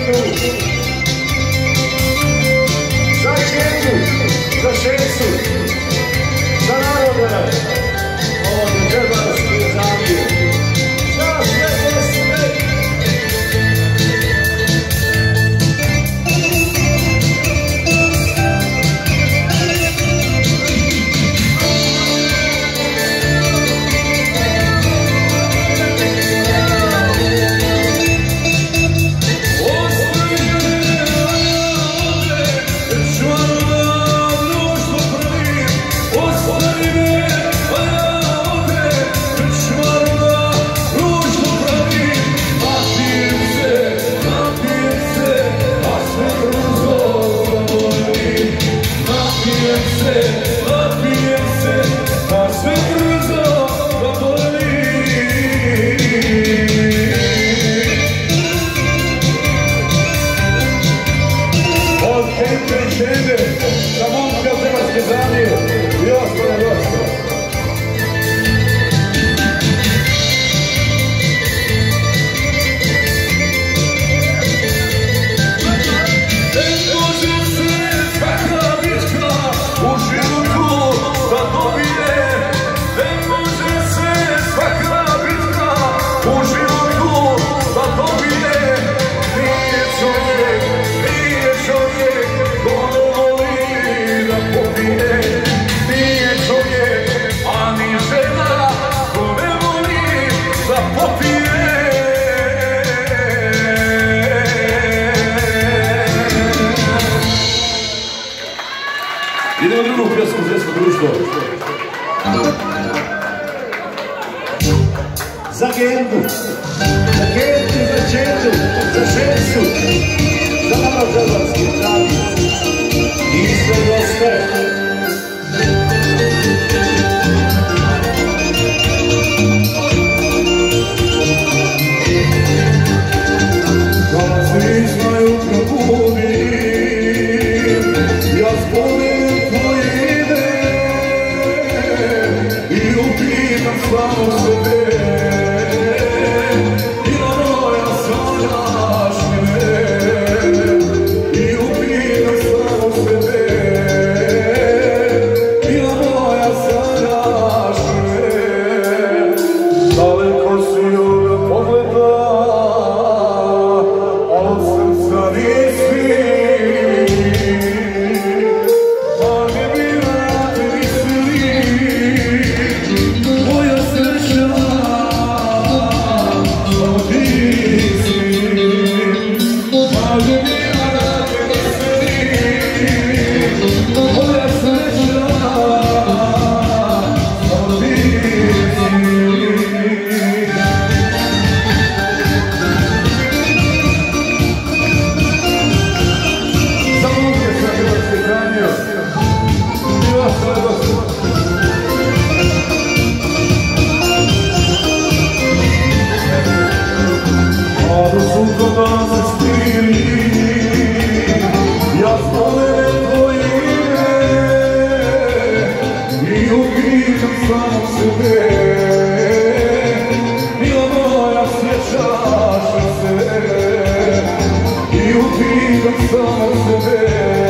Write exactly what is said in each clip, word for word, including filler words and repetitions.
Zagendu, za Čeku, za Šecu, za narode, ovo za Đerbarske zamije, za sve sve. Idemo drugu pjesmu Zresko društvo. Za Gendu, za Gendu, za Četu, za Šecu, za nama Đerbarske zamije i sve goste. Kada se iznaju probudim, ja spomenem tvoje ime i upitam samo sebe. Bila moja sanjaš me i upitam samo sebe. Bila moja sanjaš me, daleko si od pogleda, a od srca nisi. Ja spomenem tvoje ime i upitam samo sebe. Bila moja srećaš se i upitam samo sebe.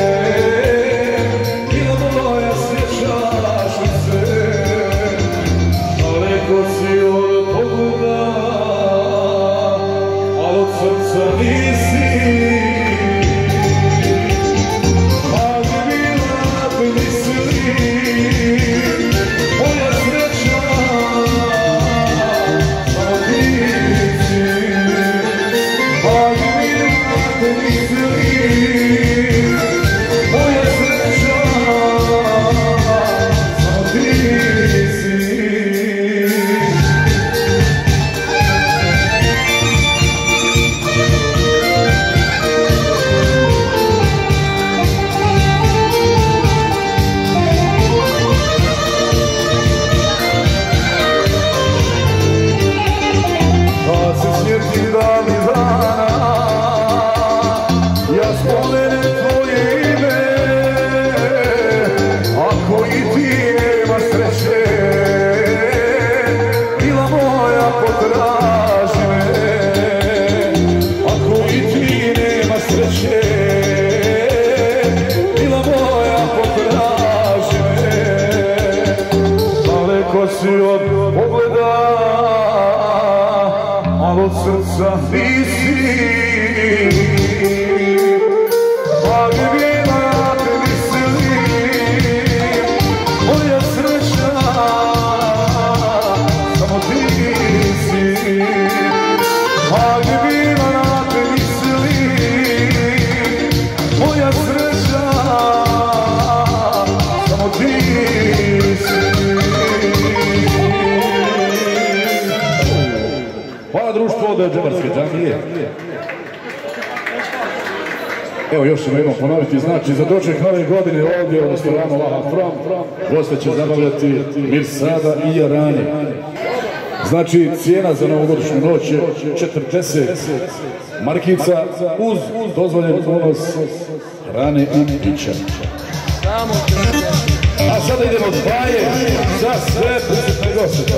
Bila moja srećaš se, daleko si od pogleda, a od srca nisi. Sjetni davnih dana, ja spomenem si od pogleda, a od srca nisi. Pa bi na te mislim, moja sreća, samo ti si. Pa bi na te mislim, moja sreća, samo ti si. Hvala društvo od Džebarske džamije. Evo još ćemo jednom ponoviti, znači za doček nove godine ovdje u restoranu Laha From goste će zabavljati Mirsada i Jarani. Znači cijena za novogodišnju noć je četrdeset markica uz dozvoljen unos hrane i pića. A sada idemo od Baje za sve prisutne goste.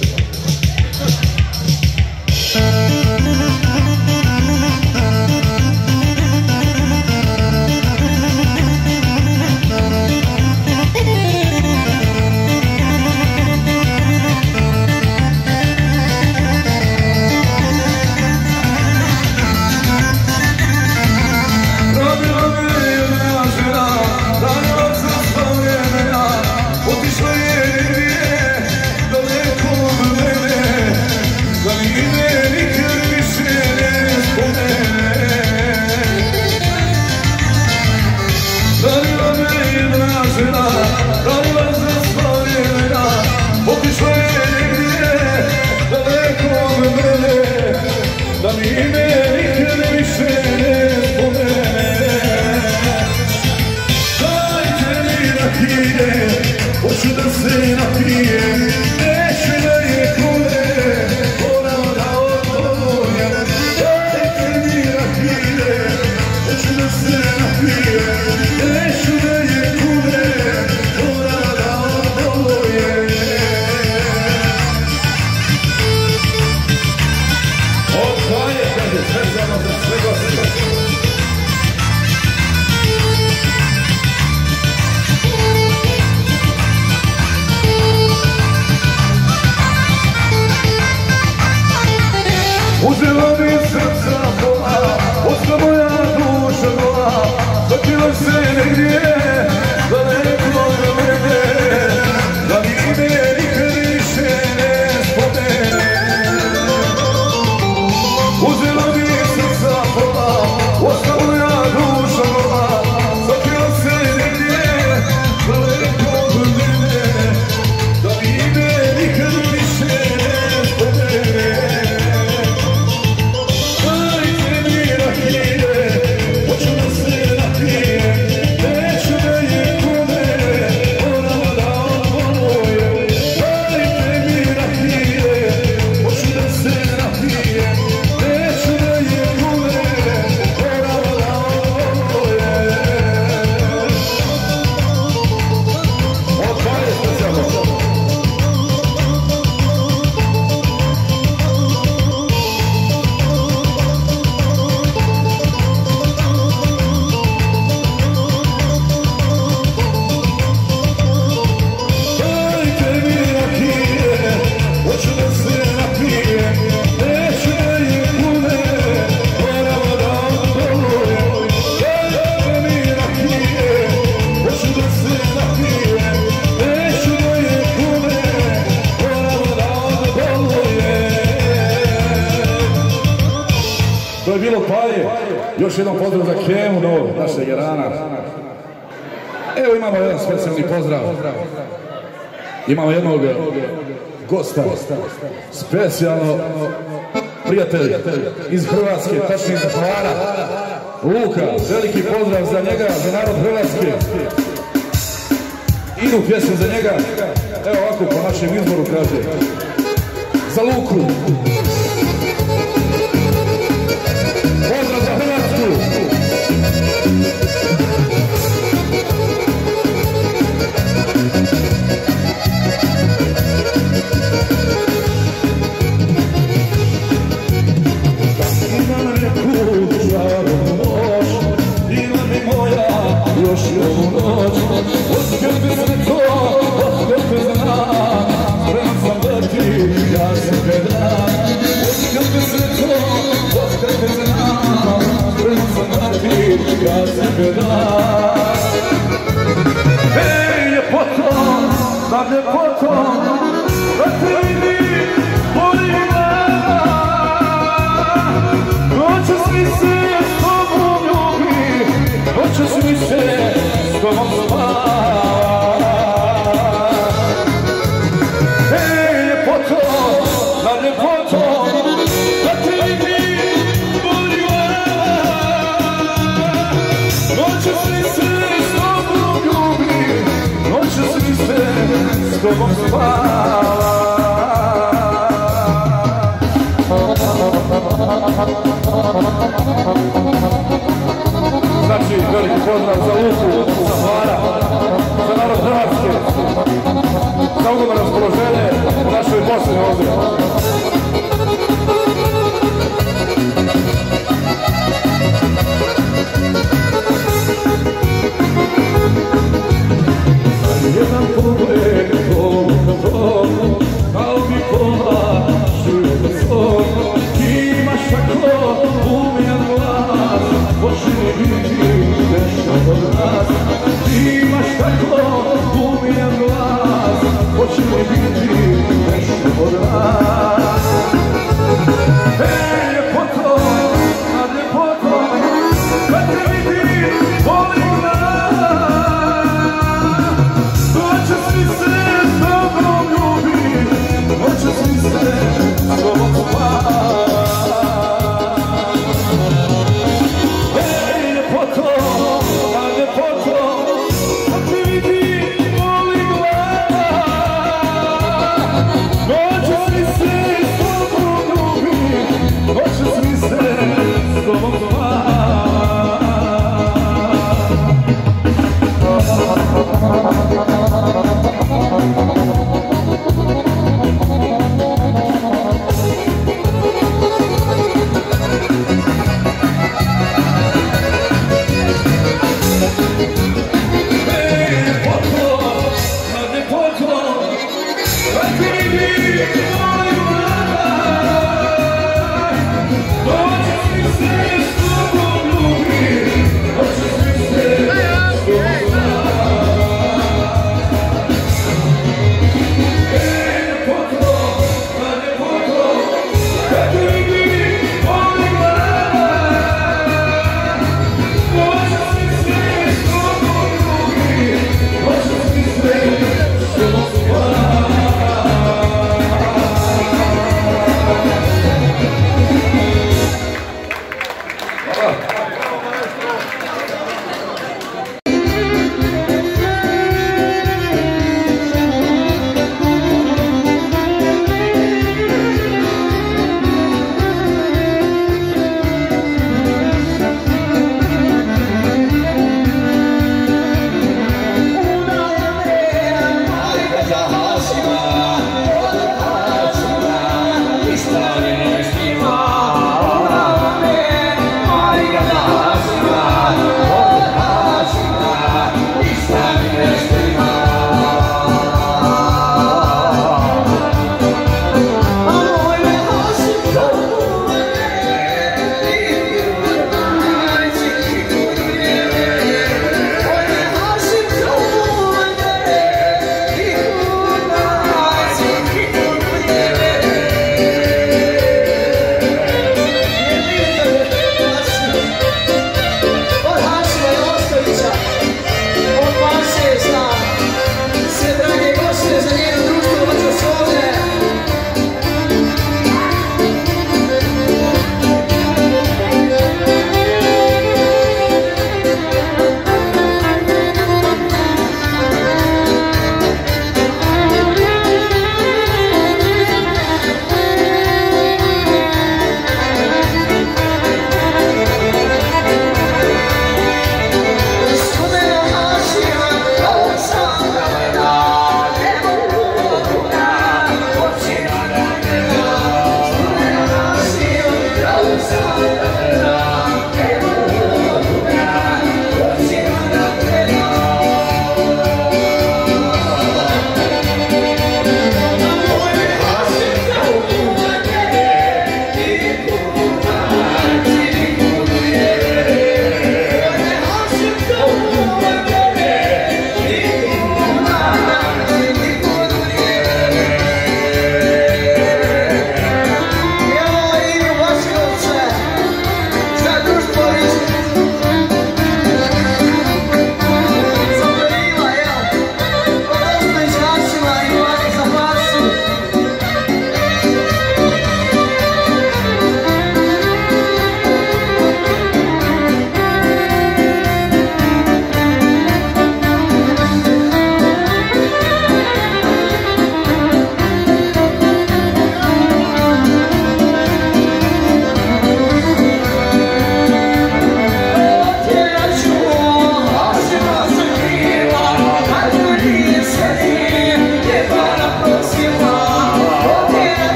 Još jednom pozdrav za Kemu Novog, našeg Jarana. Evo imamo jedan specijalni pozdrav. Imamo jednog gosta, specijalno prijatelj iz Hrvatske, tačnije iz Hvara, Luka. Veliki pozdrav za njega, za narod Hrvatske. Idu pjesme za njega, evo ovako po našem izboru kaže. Za Luku. Pozdrav za Hrvatsku! Ima neku žaru noć, ima mi moja još jednu noć. Od tebe se to, od tebe zna, dan. Ej, ljepoto, na ljepoto, da te vidim, boli glava. Noćas mi se s tobom ljubi, noćas mi se s tobom spava. Ej, ljepoto, na ljepoto, da te vidim, boli glava. Noćas mi se s tobom ljubi, noćas mi se s tobom spava. Znači, veliki pozdrav za Luku, za Hvara, za narod Hrvatske, za Ugomarovsku